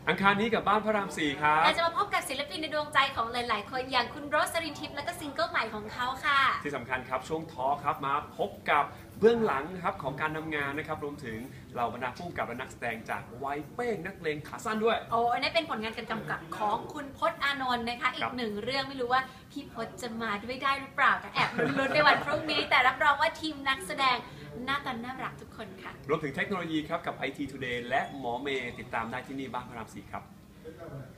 อังคารนี้กับบ้านพระราม4ครับเราจะมาพบกับศิลปินในดวงใจของหลายๆคนอย่างคุณโรสลินทิพย์และก็ซิงเกิลใหม่ของเขาค่ะที่สำคัญครับช่วงท้อครับมาพบกับเบื้องหลังครับของการทำงานนะครับรวมถึงเหล่าบรรดาผู้กำกับและนักแสดงจากไวเป้งนักเลงขาสั้นด้วยโอ้อันนี้เป็นผลงานการกำกับของคุณพจน์อานนท์นะคะอีกหนึ่งเรื่องไม่รู้ว่าพี่พจน์จะมาด้วยได้หรือเปล่าแต่แอบลุ้นๆในวันพรุ่งนี้แต่รับรองว่าทีมนักแสดงหน้าตาน่ารักทุกคนค่ะรวมถึงเทคโนโลยีครับกับ IT Today และหมอเมย์ติดตามได้ที่นี่บ้านพระราม4ครับ